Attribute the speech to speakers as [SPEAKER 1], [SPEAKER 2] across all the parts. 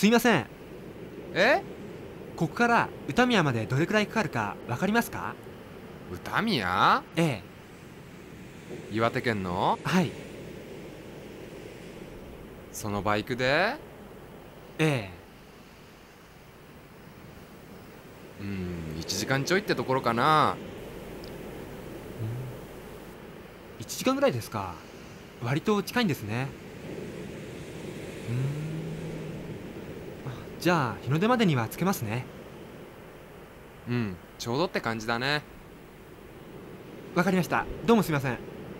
[SPEAKER 1] すいません。
[SPEAKER 2] え？
[SPEAKER 1] ここから歌宮までどれくらいかかるか分かりますか？
[SPEAKER 2] 歌宮？
[SPEAKER 1] ええ。
[SPEAKER 2] 岩手県の？
[SPEAKER 1] はい。
[SPEAKER 2] そのバイクで？
[SPEAKER 1] ええ。
[SPEAKER 2] 1時間ちょいってところかな。
[SPEAKER 1] 1時間ぐらいですか。割と近いんですね。じゃあ日の出までには着けますね。
[SPEAKER 2] ちょうどって感じだね。
[SPEAKER 1] わかりました。どうもすいません。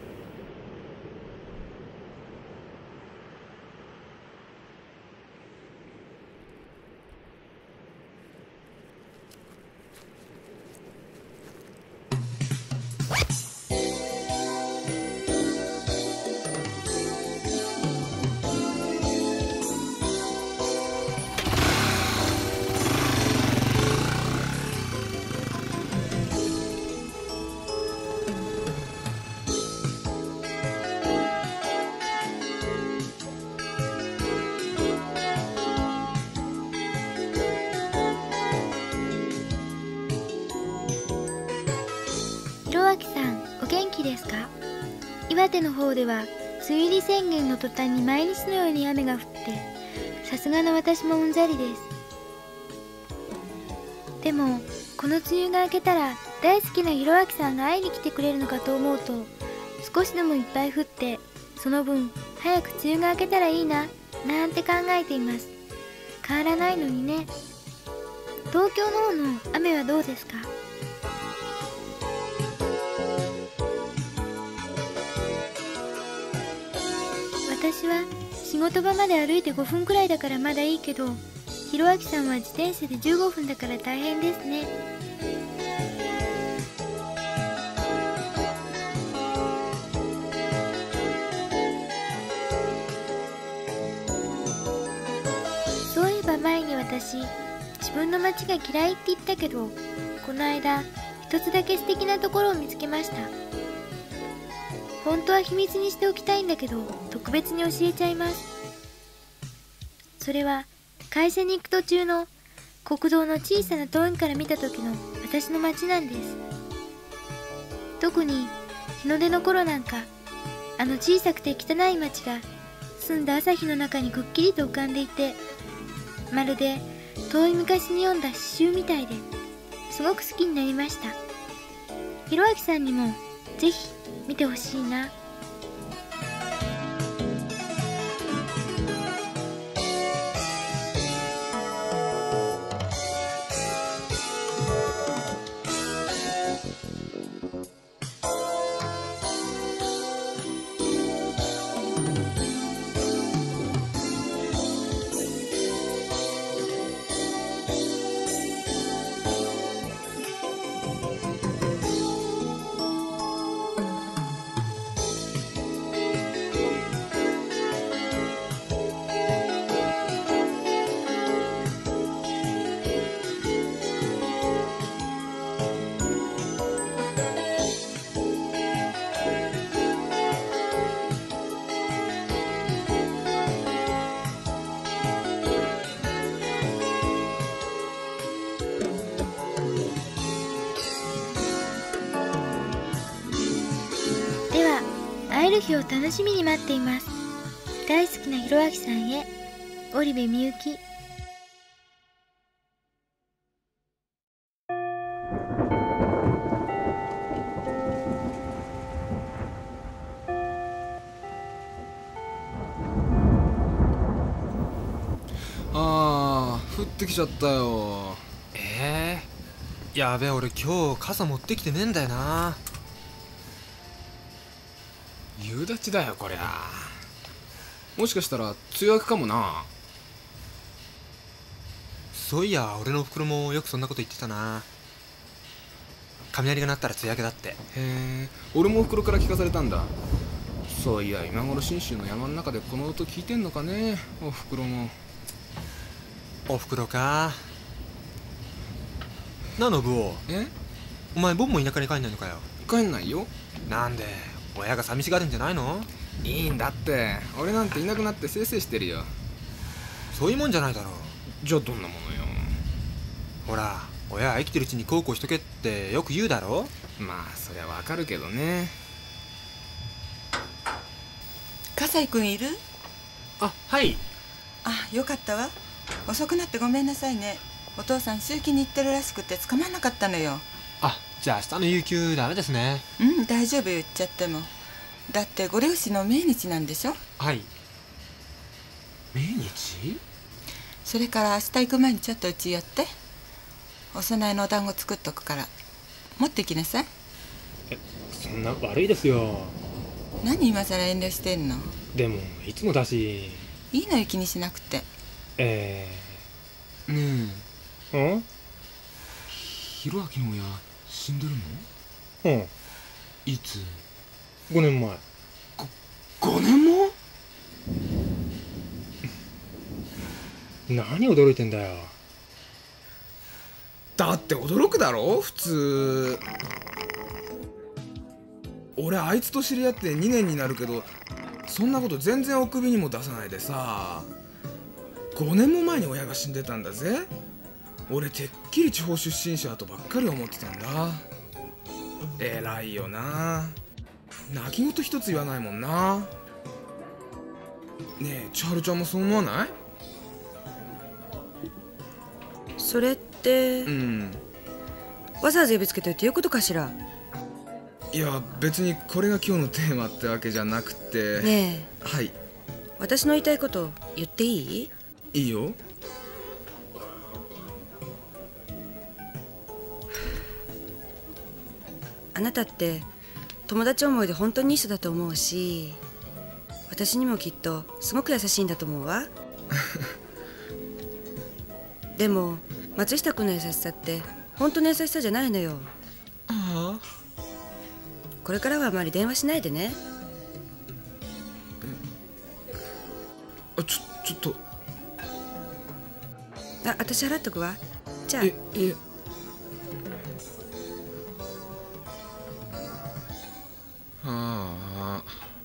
[SPEAKER 3] ひろあきさん、お元気ですか？岩手の方では梅雨入り宣言の途端に毎日のように雨が降って、さすがの私もうんざりです。でもこの梅雨が明けたら大好きなひろあきさんが会いに来てくれるのかと思うと、少しでもいっぱい降って、その分早く梅雨が明けたらいいななんて考えています。変わらないのにね。東京の方の雨はどうですか？私は仕事場まで歩いて5分くらいだからまだいいけど、ひろあきさんは自転車で15分だから大変ですね。そういえば前に私、自分の街が嫌いって言ったけど、この間一つだけ素敵なところを見つけました。本当は秘密にしておきたいんだけど、特別に教えちゃいます。それは会社に行く途中の国道の小さな遠いから見た時の私の街なんです。特に日の出の頃なんか、あの小さくて汚い街が澄んだ朝日の中にくっきりと浮かんでいて、まるで遠い昔に読んだ詩集みたいで、すごく好きになりました。ひろあきさんにもぜひ見てほしいな。では会える日を楽しみに待っています。大好きなひろあきさんへ、織部みゆき。
[SPEAKER 4] 降ってきちゃったよ。
[SPEAKER 1] やべえ、俺今日傘持ってきてねえんだよな。
[SPEAKER 4] 夕立だよこりゃ。もしかしたら梅雨明けかもな。
[SPEAKER 1] そういや、俺のおふくろもよくそんなこと言ってたな。雷が鳴ったら梅雨明けだって。
[SPEAKER 4] へえ、俺もおふくろから聞かされたんだ。そういや、今頃信州の山の中でこの音聞いてんのかね、おふくろも。
[SPEAKER 1] おふくろか。なあ信夫、お前ボンも田舎に帰んないのかよ。
[SPEAKER 4] 帰んないよ。
[SPEAKER 1] なんで、親が寂しがるんじゃないの？
[SPEAKER 4] いいんだって、俺なんていなくなってせいせいしてるよ。
[SPEAKER 1] そういうもんじゃないだろう。
[SPEAKER 4] じゃあどんなものよ。
[SPEAKER 1] ほら、親は生きてるうちに孝行しとけってよく言うだろ。
[SPEAKER 4] まあそりゃわかるけどね。
[SPEAKER 5] 笠井君いる？
[SPEAKER 1] あ、はい。
[SPEAKER 5] あ、よかったわ。遅くなってごめんなさいね。お父さん集金に行ってるらしくて捕まんなかったのよ。
[SPEAKER 1] あ、じゃあ明日の有給ダメですね。
[SPEAKER 5] うん、大丈夫言っちゃっても。だってご両親の命日なんでしょ。
[SPEAKER 1] はい。命日？
[SPEAKER 5] それから明日行く前にちょっとうち寄って。お供えのお団子作っとくから持ってきなさい。
[SPEAKER 6] そんな悪いですよ。
[SPEAKER 5] 何今さら遠慮してんの。
[SPEAKER 6] でもいつもだし。
[SPEAKER 5] いいのよ気にしなくて。
[SPEAKER 1] ねえ、
[SPEAKER 6] うん
[SPEAKER 4] ひろあきの親死んでるの？
[SPEAKER 6] うん
[SPEAKER 4] いつ
[SPEAKER 6] 5年前。
[SPEAKER 4] ？5年も？
[SPEAKER 6] 何驚いてんだよ。
[SPEAKER 4] だって驚くだろ普通。俺あいつと知り合って2年になるけど、そんなこと全然お首にも出さないでさ。5年も前に親が死んでたんだぜ。俺てっきり地方出身者とばっかり思ってたんだ。偉いよな。泣き言一つ言わないもんな。ねえ千春ちゃんもそう思わない？
[SPEAKER 7] それってわざわざ呼びつけといていうことかしら。
[SPEAKER 4] いや別にこれが今日のテーマってわけじゃなくて。
[SPEAKER 7] ねえ、
[SPEAKER 4] はい。
[SPEAKER 7] 私の言いたいこと言っていい？
[SPEAKER 4] いいよ。
[SPEAKER 7] あなたって友達思いで本当にいい人だと思うし、私にもきっとすごく優しいんだと思うわ。でも松下君の優しさって本当の優しさじゃないのよ。
[SPEAKER 4] ああ。
[SPEAKER 7] これからはあまり電話しないでね。
[SPEAKER 4] ちょっと。
[SPEAKER 7] 私払っとくわ。じゃあ。
[SPEAKER 4] ああ。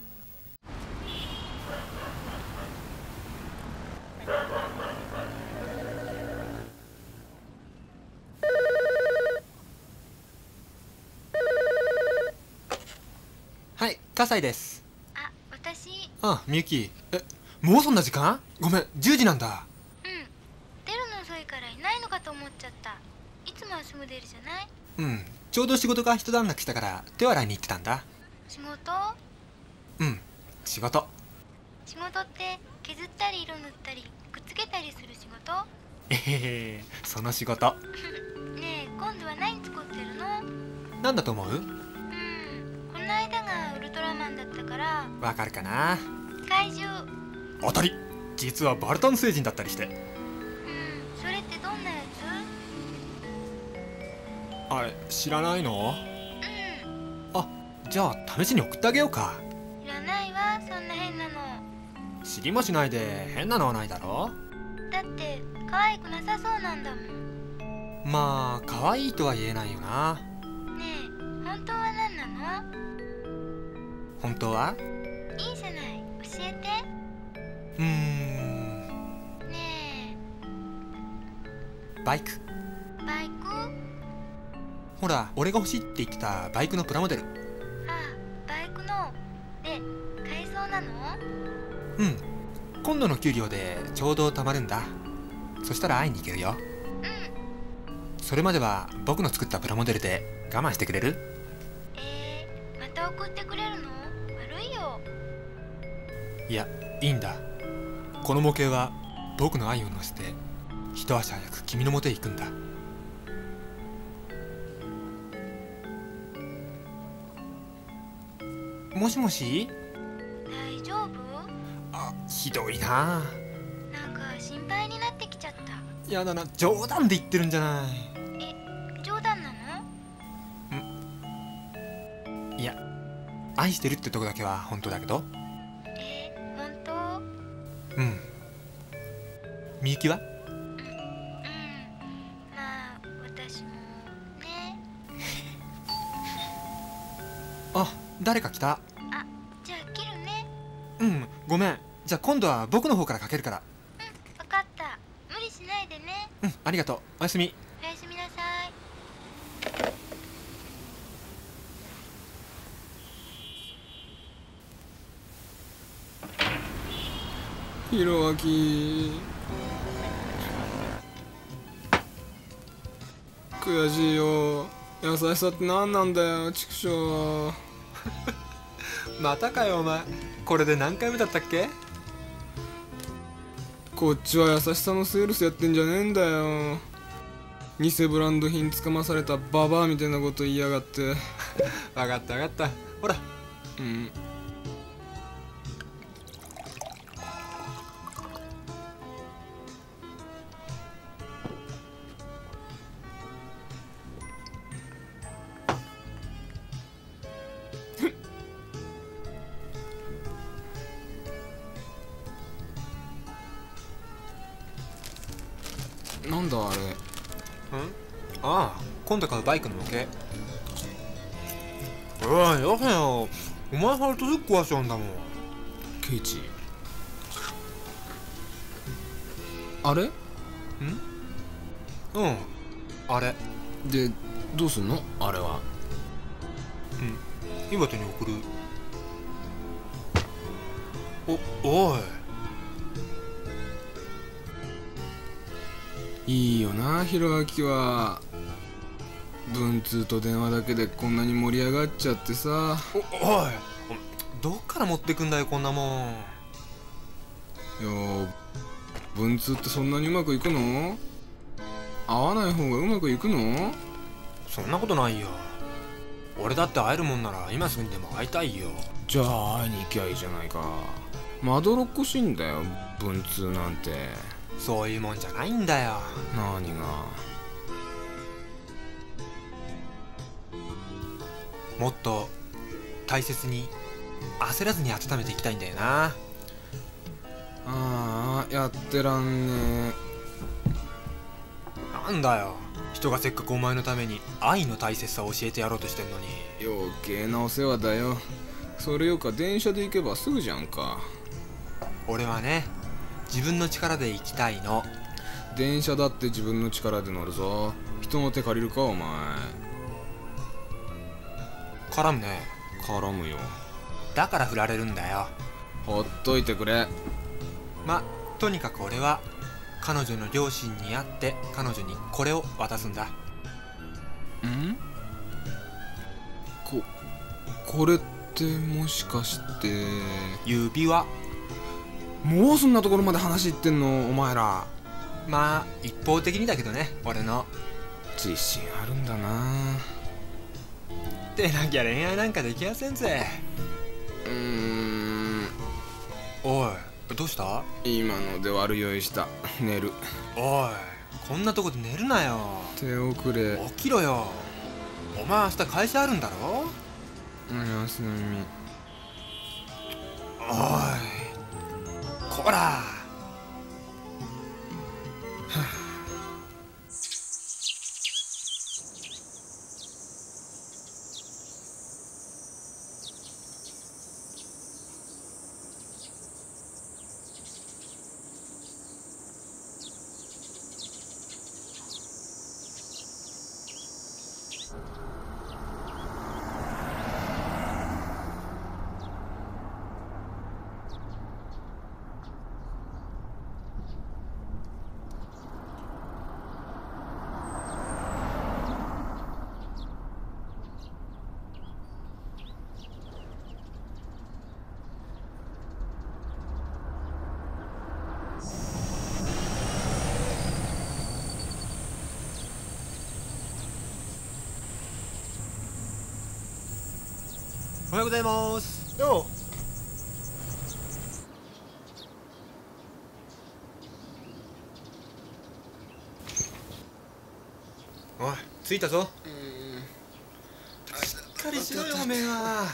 [SPEAKER 1] はい、葛西です。
[SPEAKER 3] あ、私。
[SPEAKER 1] あ、みゆき。もうそんな時間？ごめん、10時なんだ。
[SPEAKER 3] うん。出るの遅いからいないのかと思っちゃった。いつもはすぐ出るじゃない？
[SPEAKER 1] うん、ちょうど仕事が一段落したから手を洗いに行ってたんだ。
[SPEAKER 3] 仕事？
[SPEAKER 1] うん、仕事。
[SPEAKER 3] 仕事って削ったり色塗ったりくっつけたりする仕事？
[SPEAKER 1] その仕事。
[SPEAKER 3] ねえ、今度は何作ってるの？
[SPEAKER 1] なんだと思う？
[SPEAKER 3] この間がウルトラマンだったから。
[SPEAKER 1] わかるかな？
[SPEAKER 3] 怪獣。
[SPEAKER 1] 当たり。実はバルタン星人だったりして。
[SPEAKER 3] それってどんなやつ？
[SPEAKER 1] あれ、知らないの？あ、じゃあ試しに送ってあげようか。
[SPEAKER 3] いらないわ、そんな変なの。
[SPEAKER 1] 知りもしないで変なのはないだろ。
[SPEAKER 3] だって可愛くなさそうなんだもん。
[SPEAKER 1] まあ可愛いとは言えないよな。
[SPEAKER 3] ねえ、本当は何なの？
[SPEAKER 1] 本当は？
[SPEAKER 3] いいじゃない、教えて。ね
[SPEAKER 1] え。バイク。
[SPEAKER 3] バイク？
[SPEAKER 1] ほら、俺が欲しいって言ってたバイクのプラモデル。
[SPEAKER 3] あ、バイクの。で、買えそうなの？
[SPEAKER 1] うん。今度の給料でちょうど貯まるんだ。そしたら会いに行けるよ。それまでは僕の作ったプラモデルで我慢してくれる？
[SPEAKER 3] また送ってくれるの？悪いよ。
[SPEAKER 1] いや、いいんだ。この模型は僕の愛を乗せて一足早く君のもとへ行くんだ。もしもし？
[SPEAKER 3] 大丈夫？
[SPEAKER 1] あ、ひどいな。
[SPEAKER 3] なんか心配になってきちゃった。
[SPEAKER 1] やだな、冗談で言ってるんじゃない。
[SPEAKER 3] 冗談なの？
[SPEAKER 1] いや、愛してるってとこだけは本当だけど。
[SPEAKER 3] 本当？
[SPEAKER 1] うん。みゆきは？
[SPEAKER 3] まあ私もね。
[SPEAKER 1] あ、誰か来た。
[SPEAKER 3] じゃあ切るね。
[SPEAKER 1] うん、ごめん。じゃあ今度は僕の方からかけるから。
[SPEAKER 3] 分かった。無理しないないでね。
[SPEAKER 1] うん、ありがとう。おやすみ。
[SPEAKER 3] おやすみなさい。
[SPEAKER 4] ひろあき、悔しいよ。優しさって何なんだよ、畜生。
[SPEAKER 1] またかよお前。これで何回目だったっけ？
[SPEAKER 4] こっちは優しさのセールスやってんじゃねえんだよ。偽ブランド品つかまされたババアみたいなこと言いやがって。
[SPEAKER 1] わかったわかった。ほら。
[SPEAKER 4] うん。なんだあれ。
[SPEAKER 1] ああ、今度買うバイクの模型。おい、よせよ。お前ハルトすぐ壊しちゃうんだもん。
[SPEAKER 4] ケイチ、あれ
[SPEAKER 1] うん、あれ。
[SPEAKER 4] でどうすんのあれは。
[SPEAKER 1] 岩手に送る。おい。
[SPEAKER 4] いいよな、ひろあきは。文通と電話だけでこんなに盛り上がっちゃってさ。
[SPEAKER 1] おい、どっから持ってくんだよこんなもん。
[SPEAKER 4] いや、文通ってそんなにうまくいくの？会わない方がうまくいくの？
[SPEAKER 1] そんなことないよ。俺だって会えるもんなら今すぐにでも会いたいよ。
[SPEAKER 4] じゃあ会いに行きゃいいじゃないか。まどろっこしいんだよ、文通なんて。
[SPEAKER 1] そういうもんじゃないんだよ。
[SPEAKER 4] 何が？
[SPEAKER 1] もっと大切に焦らずに温めていきたいんだよな。
[SPEAKER 4] ああ、やってらんね
[SPEAKER 1] なんだよ、人がせっかくお前のために愛の大切さを教えてやろうとしてんのに。
[SPEAKER 4] 余計なお世話だよ。それよか電車で行けばすぐじゃんか。
[SPEAKER 1] 俺はね、自分の力で行きたいの。
[SPEAKER 4] 電車だって自分の力で乗るぞ。人の手借りるかお前。
[SPEAKER 1] 絡むね。
[SPEAKER 4] 絡むよ。
[SPEAKER 1] だから振られるんだよ。
[SPEAKER 4] ほっといてくれ。
[SPEAKER 1] とにかく俺は彼女の両親に会って彼女にこれを渡すんだ。
[SPEAKER 4] ん？これってもしかして
[SPEAKER 1] 指輪。
[SPEAKER 4] もうそんなところまで話いってんのお前ら。
[SPEAKER 1] 一方的にだけどね、俺の。
[SPEAKER 4] 自信あるんだな。
[SPEAKER 1] でなきゃ恋愛なんかできやせんぜ。おい、どうした？
[SPEAKER 4] 今ので悪酔いした。寝る。
[SPEAKER 1] おい、こんなとこで寝るなよ。
[SPEAKER 4] 手遅れ。
[SPEAKER 1] 起きろよ。お前明日会社あるんだろ？
[SPEAKER 4] おやすみ。
[SPEAKER 1] おい、こら。おはようございます。よう。おい、着いたぞ。しっかりしろよおめえは。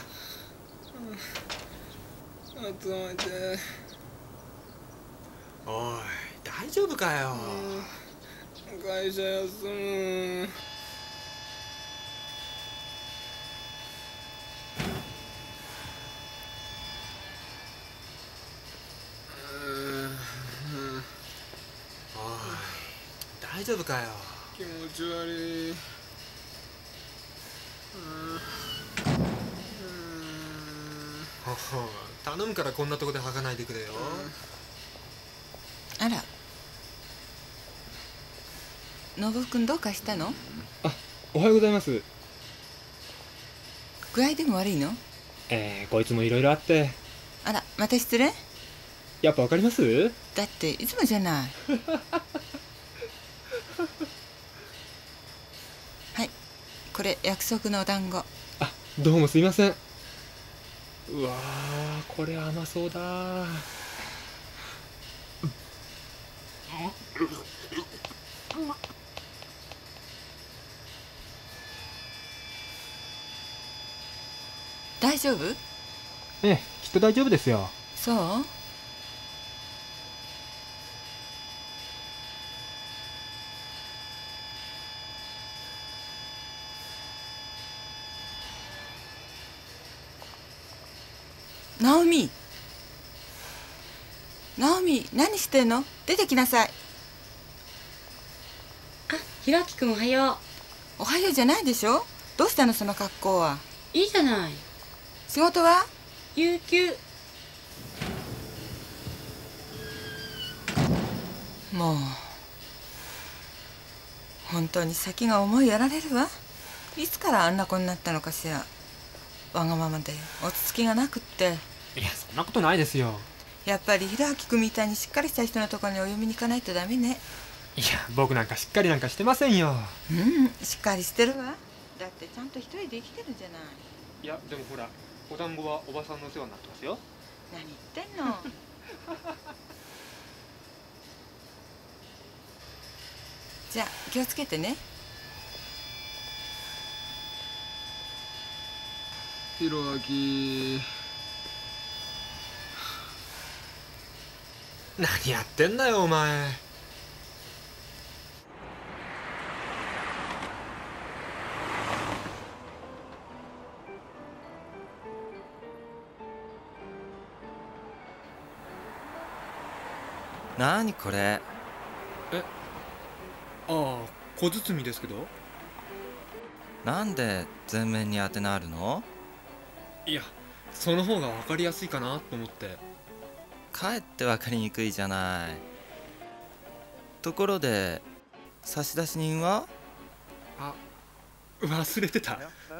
[SPEAKER 4] 集めて。
[SPEAKER 1] おい、大丈夫かよ。
[SPEAKER 4] 会社休む。
[SPEAKER 1] 大丈夫かよ。
[SPEAKER 4] 気持ち悪い。
[SPEAKER 1] ほほ、頼むからこんなとこで吐かないでくれよ。
[SPEAKER 5] あら、信夫君どうかしたの？
[SPEAKER 6] あ、おはようございます。
[SPEAKER 5] 具合でも悪いの？
[SPEAKER 6] こいつもいろいろあって。
[SPEAKER 5] あら、また失恋？
[SPEAKER 6] やっぱわかります？
[SPEAKER 5] だっていつもじゃない。はい、これ約束のお団子。
[SPEAKER 6] あ、どうもすいません。うわー、これ甘そうだ。
[SPEAKER 5] 大丈夫？
[SPEAKER 6] ええ、きっと大丈夫ですよ。
[SPEAKER 5] そう？ナオミ、ナオミ、何してんの？出てきなさい。
[SPEAKER 8] あ、ひろあきくんおはよ
[SPEAKER 5] おはようじゃないでしょ。どうしたのその格好は。
[SPEAKER 8] う。いいじゃない。
[SPEAKER 5] 仕事は？
[SPEAKER 8] 有給。
[SPEAKER 5] もう本当に先が思いやられるわ。いつからあんな子になったのかしら。わがままで落ち着きがなくって。
[SPEAKER 6] いや、そんなことないですよ。
[SPEAKER 5] やっぱり弘明君みたいにしっかりした人のところにお読みに行かないとダメね。
[SPEAKER 6] いや、僕なんかしっかりなんかしてませんよ。
[SPEAKER 5] うん、しっかりしてるわ。だってちゃんと一人で生きてるじゃない。
[SPEAKER 6] いや、でもほら、お団子はおばさんのお世話になってますよ。
[SPEAKER 5] 何言ってんの。じゃあ気をつけてね。
[SPEAKER 4] ひろあき、
[SPEAKER 1] 何やってんだよお前。
[SPEAKER 9] なにこれ？
[SPEAKER 6] ああ、小包ですけど。
[SPEAKER 9] なんで全面に宛名あるの？
[SPEAKER 6] いや、その方が分かりやすいかなと思って。
[SPEAKER 9] かえって分かりにくいじゃない。ところで差出人は？
[SPEAKER 6] あ、忘れてた。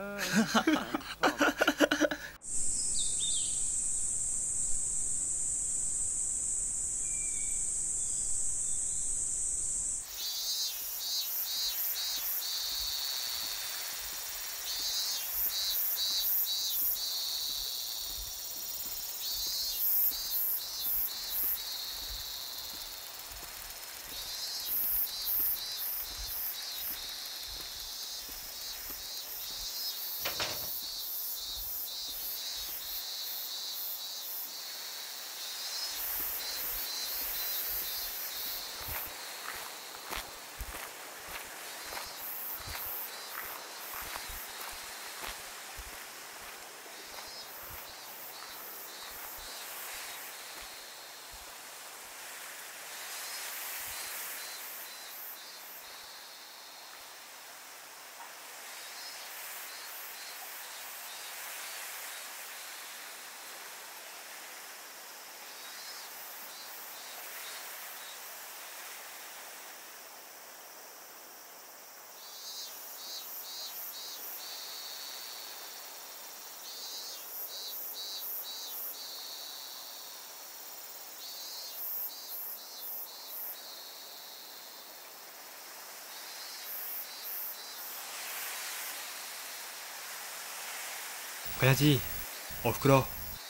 [SPEAKER 6] 親父、おふくろ、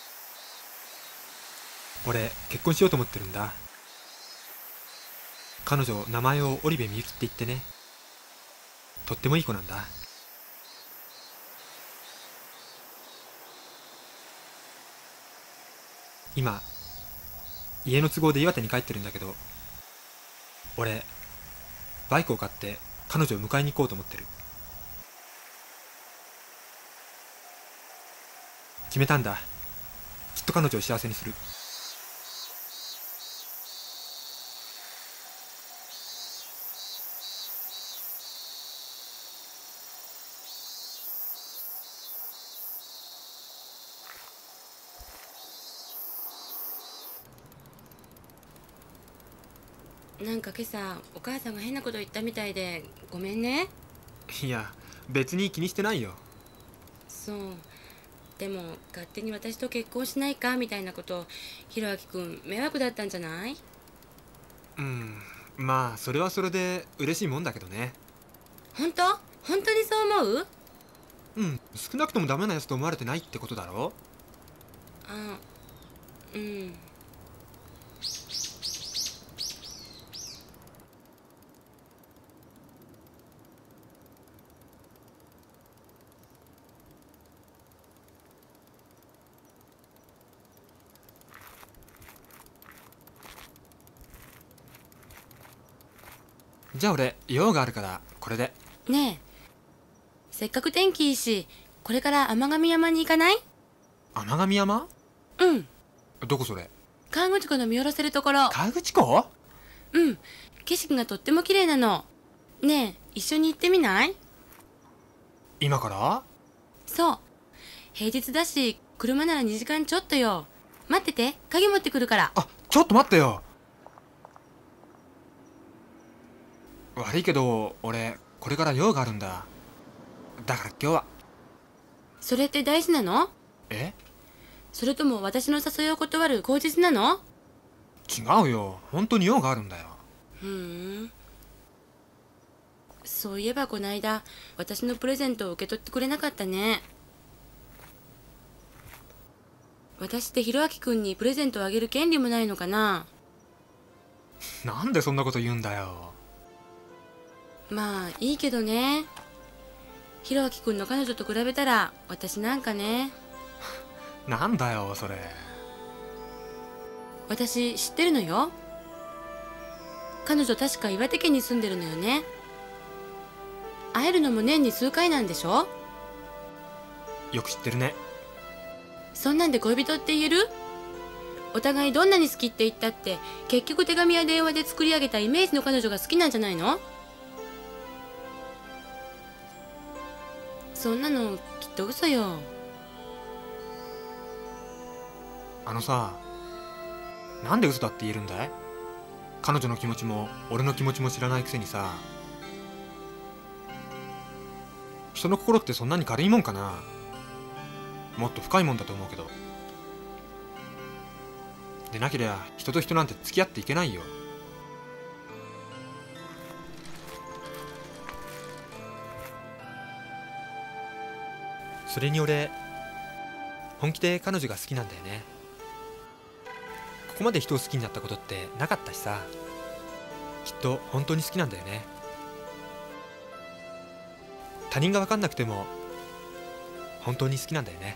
[SPEAKER 6] 俺結婚しようと思ってるんだ。彼女名前を織部みゆきって言ってね、とってもいい子なんだ。今家の都合で岩手に帰ってるんだけど、俺バイクを買って彼女を迎えに行こうと思ってる。決めたんだ。きっと彼女を幸せにする。
[SPEAKER 8] なんか今朝お母さんが変なこと言ったみたいでごめんね。
[SPEAKER 6] いや別に気にしてないよ。
[SPEAKER 8] そう。でも勝手に私と結婚しないかみたいなことひろあきくん迷惑だったんじゃない？
[SPEAKER 6] まあそれはそれで嬉しいもんだけどね。
[SPEAKER 8] 本当？本当にそう思う？
[SPEAKER 6] 少なくともダメなやつと思われてないってことだろ。
[SPEAKER 8] あ、うん。
[SPEAKER 6] じゃあ俺用があるからこれで。
[SPEAKER 8] ねえ、せっかく天気いいしこれから天神山に行かない？
[SPEAKER 6] 天神山？
[SPEAKER 8] うん。
[SPEAKER 6] どこそれ？
[SPEAKER 8] 河口湖の見下ろせるところ。
[SPEAKER 6] 河口湖？
[SPEAKER 8] うん、景色がとっても綺麗なの。ねえ、一緒に行ってみない？
[SPEAKER 6] 今から？
[SPEAKER 8] そう、平日だし車なら2時間ちょっとよ。待ってて、鍵持ってくるから。
[SPEAKER 6] あ、ちょっと待ってよ。悪いけど俺これから用があるんだ。だから今日は。
[SPEAKER 8] それって大事なの？
[SPEAKER 6] え？
[SPEAKER 8] それとも私の誘いを断る口実なの？
[SPEAKER 6] 違うよ、本当に用があるんだよ。
[SPEAKER 8] そういえばこないだ私のプレゼントを受け取ってくれなかったね。私ってひろあきくんにプレゼントをあげる権利もないのかな？
[SPEAKER 6] なんでそんなこと言うんだよ。
[SPEAKER 8] まあいいけどね。ひろあきくんの彼女と比べたら私なんかね。
[SPEAKER 6] なんだよそれ。
[SPEAKER 8] 私知ってるのよ。彼女確か岩手県に住んでるのよね。会えるのも年に数回なんでしょ？
[SPEAKER 6] よく知ってるね。
[SPEAKER 8] そんなんで恋人って言える？お互いどんなに好きって言ったって結局手紙や電話で作り上げたイメージの彼女が好きなんじゃないの？そんなのきっと嘘よ。
[SPEAKER 6] あのさ、なんで嘘だって言えるんだい？彼女の気持ちも俺の気持ちも知らないくせにさ。人の心ってそんなに軽いもんかな。もっと深いもんだと思うけど。でなけりゃ人と人なんて付き合っていけないよ。それに俺本気で彼女が好きなんだよね。ここまで人を好きになったことってなかったしさ。きっと本当に好きなんだよね。他人が分かんなくても本当に好きなんだよね。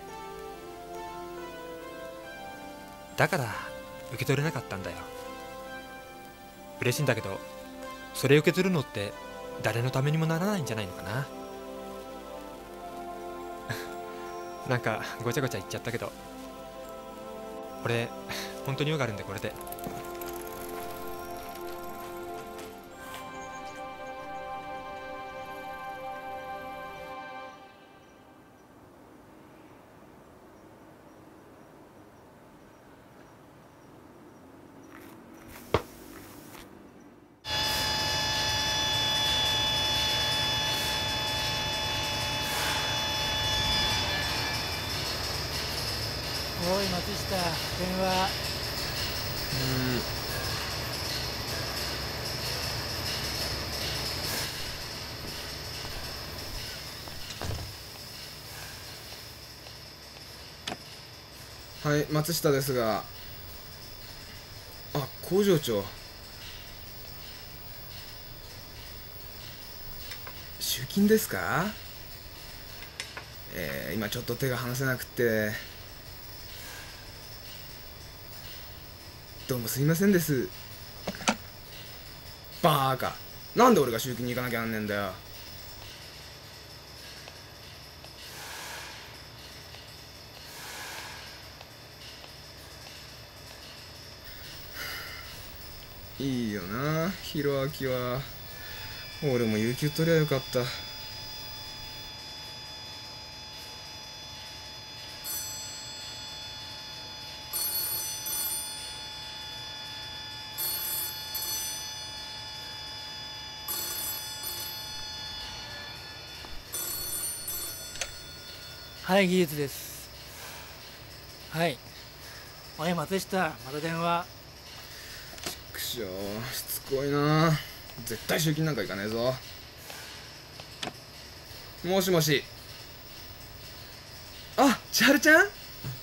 [SPEAKER 6] だから受け取れなかったんだよ。嬉しいんだけどそれ受け取るのって誰のためにもならないんじゃないのかな。なんかごちゃごちゃ言っちゃったけど俺本当に用があるんでこれで。
[SPEAKER 10] おい松下、電話。
[SPEAKER 4] はい、松下ですが。あ、工場長。集金ですか？今ちょっと手が離せなくて。どうもすいませんです。バーカ、なんで俺が集金に行かなきゃなんねんだよ。いいよな、ひろあきは。俺も有給取りゃよかった。
[SPEAKER 10] はい、技術です。はい。おい、松下、また電話。
[SPEAKER 4] くしょう、しつこいな。絶対集金なんか行かねえぞ。もしもし。あ、千春ちゃん。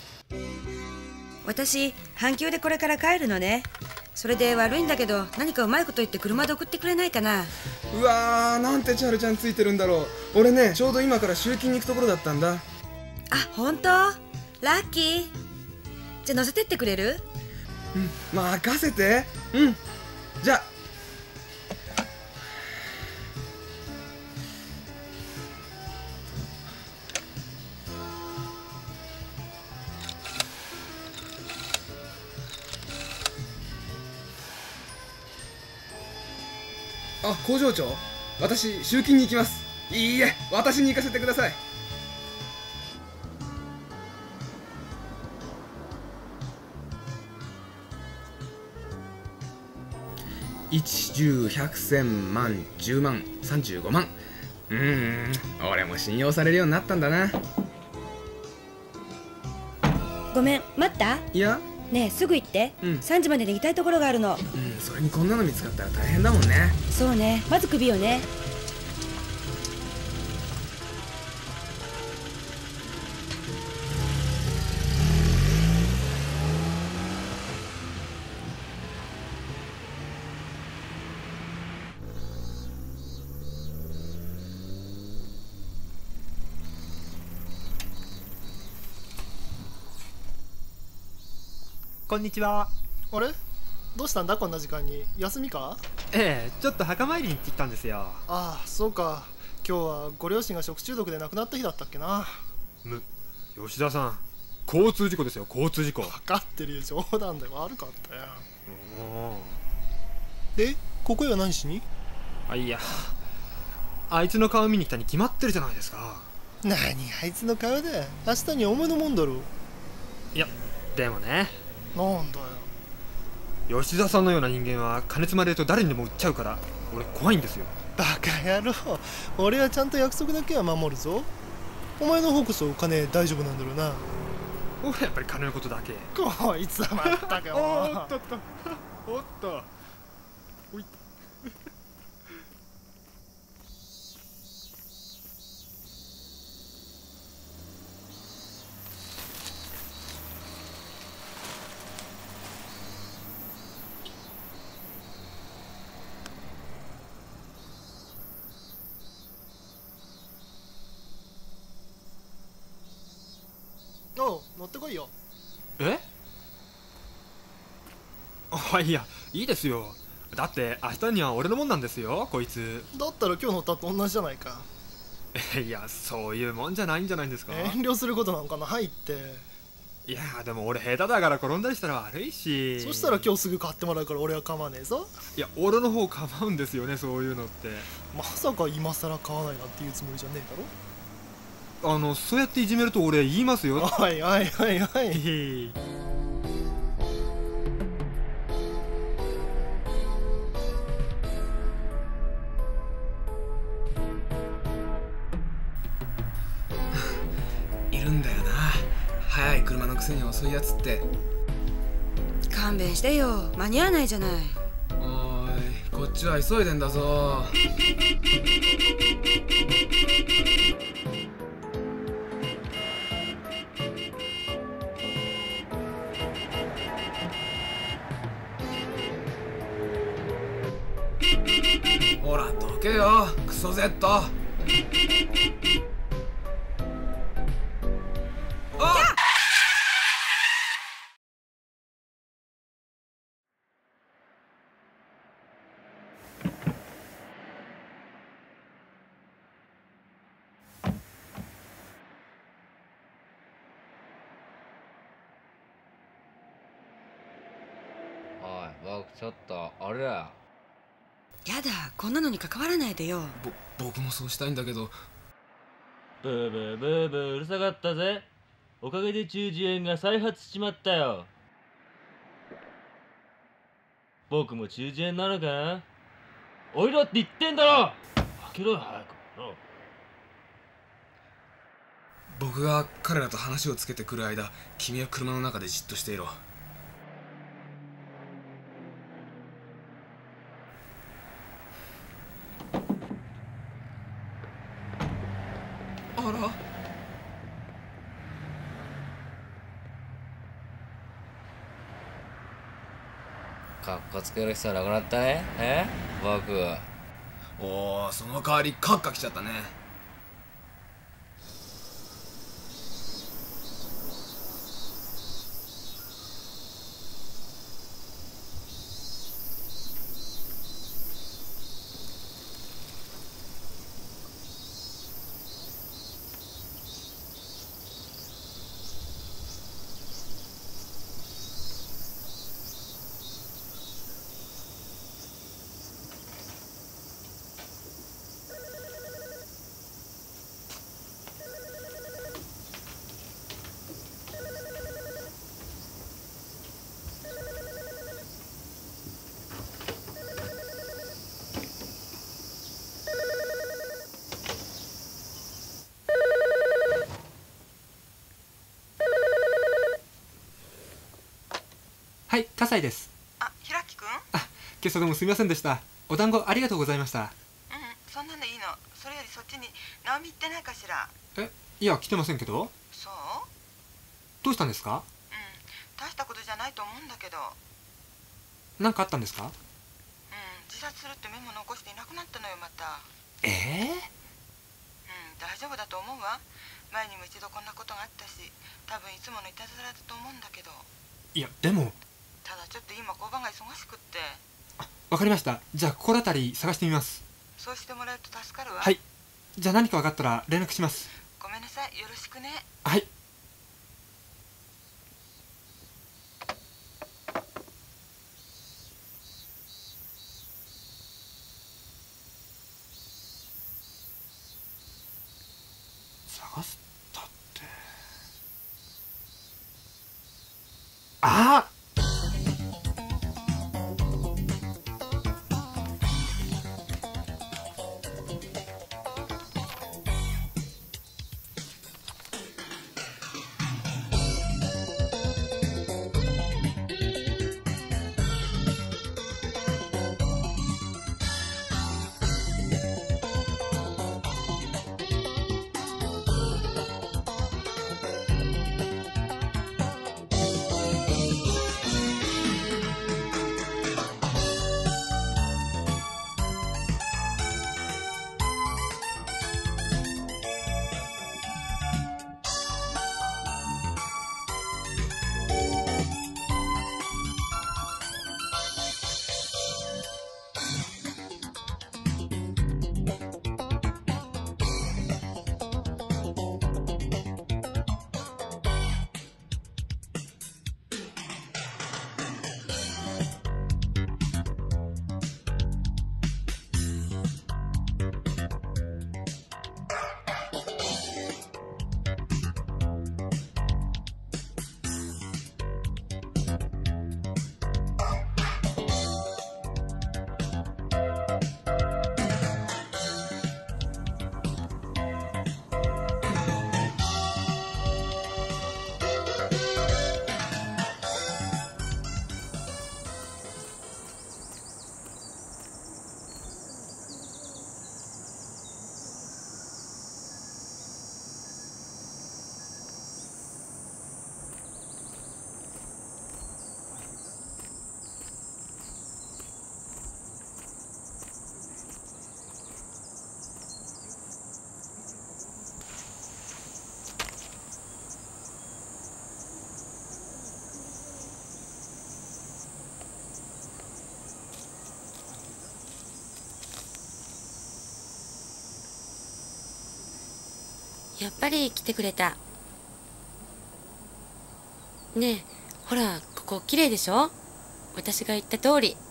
[SPEAKER 7] 私阪急でこれから帰るのね。それで悪いんだけど、何かうまいこと言って車で送ってくれないかな。
[SPEAKER 4] うわー、なんて千春ちゃんついてるんだろう。俺ね、ちょうど今から集金に行くところだったんだ。
[SPEAKER 7] あ、本当？ラッキー。じゃあ乗せてってくれる？
[SPEAKER 4] うん、任せて。うん、じゃあ。あ、工場長、私集金に行きます。いいえ、私に行かせてください。1、10、100、1000万、10万、35万。俺も信用されるようになったんだな。
[SPEAKER 7] ごめん、待った？
[SPEAKER 4] いや、
[SPEAKER 7] ねえ、すぐ行って。3時までに行きたいところがあるの。
[SPEAKER 4] それにこんなの見つかったら大変だもんね。
[SPEAKER 7] そうね、まず首よね。
[SPEAKER 11] こんにちは。あれ、どうしたんだこんな時間に。休みか？
[SPEAKER 6] ええ、ちょっと墓参りに行ってきたんですよ。
[SPEAKER 11] ああ、そうか。今日はご両親が食中毒で亡くなった日だったっけな。
[SPEAKER 6] 吉田さん、交通事故ですよ、交通事故。
[SPEAKER 11] 分かってるよ、冗談で悪かったよ。で、ここへは何しに？
[SPEAKER 6] あ、いや、あいつの顔見に来たに決まってるじゃないですか。
[SPEAKER 11] 何あいつの顔で、明日に思いのもんだろう。
[SPEAKER 6] いや、でもね、
[SPEAKER 11] なんだよ。
[SPEAKER 6] 吉田さんのような人間は金積まれると誰にでも売っちゃうから、俺怖いんですよ。
[SPEAKER 11] バカ野郎、俺はちゃんと約束だけは守るぞ。お前の方こそ金大丈夫なんだろうな。
[SPEAKER 6] 俺やっぱり金のことだけ。
[SPEAKER 11] こいつはまったか。
[SPEAKER 6] おっとっとおっとおい
[SPEAKER 11] おう、乗ってこいよ。
[SPEAKER 6] え？あ、いや、いいですよ。だって明日には俺のもんなんですよ、こいつ。
[SPEAKER 11] だったら今日乗ったと同じじゃないか。
[SPEAKER 6] いや、そういうもんじゃないんじゃないんですか。
[SPEAKER 11] 遠慮することなんかないって。
[SPEAKER 6] いや、でも俺下手だから転んだりしたら悪いし。
[SPEAKER 11] そしたら今日すぐ買ってもらうから俺は構わねえぞ。
[SPEAKER 6] いや、俺の方構うんですよね、そういうのって。
[SPEAKER 11] まさか今更買わないなんて言うつもりじゃねえだろ。
[SPEAKER 6] そうやっていじめると俺言いますよ。
[SPEAKER 11] はいはいはいはい。
[SPEAKER 4] いるんだよな、速い車のくせに遅いやつって。
[SPEAKER 7] 勘弁してよ、間に合わないじゃない。
[SPEAKER 4] おーい、こっちは急いでんだぞ。ほらどけよ、クソ Z。 あっ、
[SPEAKER 12] おい、僕ちょっとあれだ。
[SPEAKER 7] やだ、こんなのに関わらないでよ。
[SPEAKER 4] 僕もそうしたいんだけど。
[SPEAKER 12] ブーブーブーブーうるさかったぜ。おかげで中耳炎が再発しちまったよ。僕も中耳炎なのかな。おいろって言ってんだろ。開けろよ早く。
[SPEAKER 4] 僕が彼らと話をつけてくる間、君は車の中でじっとしていろ。あら、
[SPEAKER 13] かっこつける人はなくなったね。僕。
[SPEAKER 4] おお、その代わりカッカ来ちゃったね。
[SPEAKER 1] はい、葛西です。
[SPEAKER 5] あ、平木くん？
[SPEAKER 1] 今朝どうもすみませんでした。お団子ありがとうございました。
[SPEAKER 5] そんなのいいの。それよりそっちに直美行ってないかしら。
[SPEAKER 1] いや、来てませんけど。
[SPEAKER 5] そう？
[SPEAKER 1] どうしたんですか？
[SPEAKER 5] 大したことじゃないと思うんだけど。
[SPEAKER 1] 何かあったんですか？
[SPEAKER 5] 自殺するってメモ残していなくなったのよ、また。大丈夫だと思うわ。前にも一度こんなことがあったし、多分いつものいたずらだと思うんだけど。
[SPEAKER 1] いや、でも。
[SPEAKER 5] ただちょっと今工場が忙しくって。
[SPEAKER 1] わかりました。じゃあ心当たり探してみます。
[SPEAKER 5] そうしてもらえると助かるわ。
[SPEAKER 1] はい。じゃあ何か分かったら連絡します。
[SPEAKER 5] ごめんなさい、よろしくね。
[SPEAKER 1] はい。探したって。ああ！
[SPEAKER 8] やっぱり来てくれた。ねえ、ほら、ここ綺麗でしょ？私が言った通り。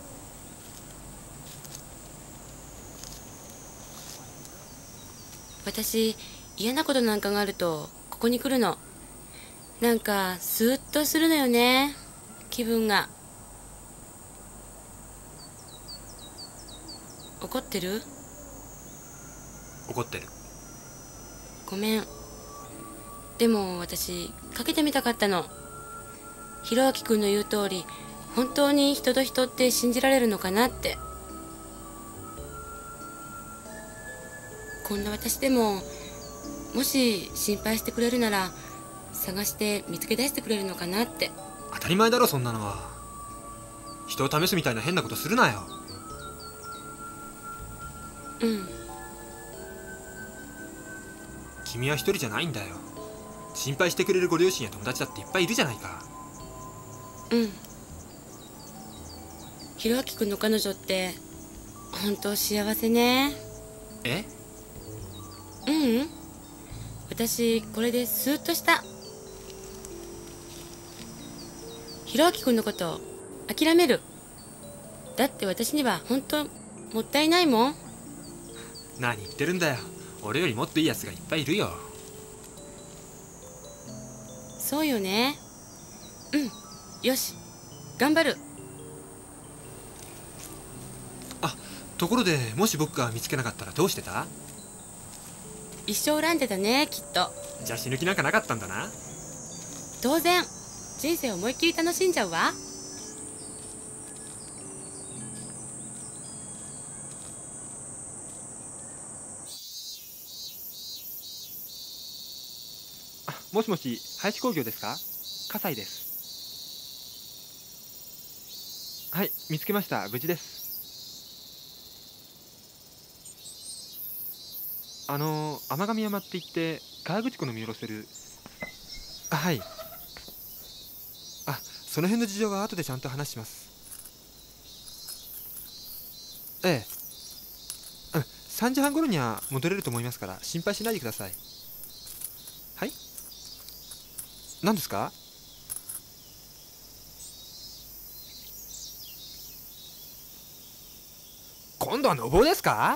[SPEAKER 8] 私、嫌なことなんかがあるとここに来るの。なんかスーッとするのよね、気分が。怒ってる？
[SPEAKER 1] 怒ってる。
[SPEAKER 8] ごめん。 でも私かけてみたかったの。ひろあきくんの言う通り、本当に人と人って信じられるのかなって。こんな私でももし心配してくれるなら探して見つけ出してくれるのかなって。
[SPEAKER 6] 当たり前だろ、そんなのは。人を試すみたいな変なことするなよ。
[SPEAKER 8] うん。
[SPEAKER 6] 君は一人じゃないんだよ。心配してくれるご両親や友達だっていっぱいいるじゃないか。
[SPEAKER 8] うん。ひろあきくんの彼女って本当幸せね。
[SPEAKER 6] え？
[SPEAKER 8] ううん、私これでスーッとした。ひろあきくんのこと諦める。だって私には本当もったいないもん。
[SPEAKER 6] 何言ってるんだよ。俺よりもっといいやつがいっぱいいるよ。
[SPEAKER 8] そうよね。うん、よし頑張る。
[SPEAKER 6] あ、ところでもし僕が見つけなかったらどうしてた？
[SPEAKER 8] 一生恨んでたね、きっと。
[SPEAKER 6] じゃあ死ぬ気なんかなかったんだな。
[SPEAKER 8] 当然、人生を思いっきり楽しんじゃうわ。
[SPEAKER 6] もしもし、林工業ですか？葛西です。はい、見つけました。無事です。天神山って言って河口湖の見下ろせる。はい。その辺の事情は後でちゃんと話します。ええ、3時半頃には戻れると思いますから心配しないでください。はい、何ですか？今度はのぼうですか？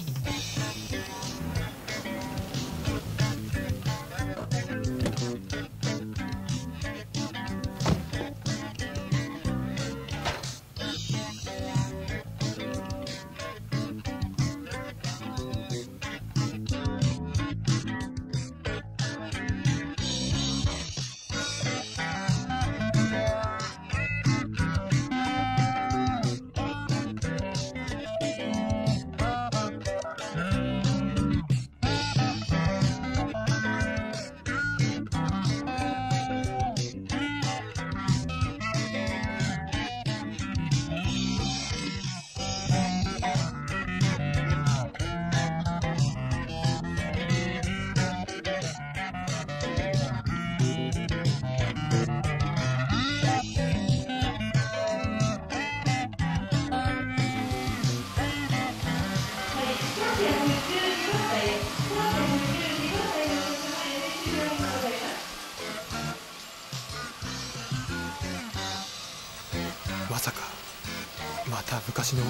[SPEAKER 6] まさかまた昔の。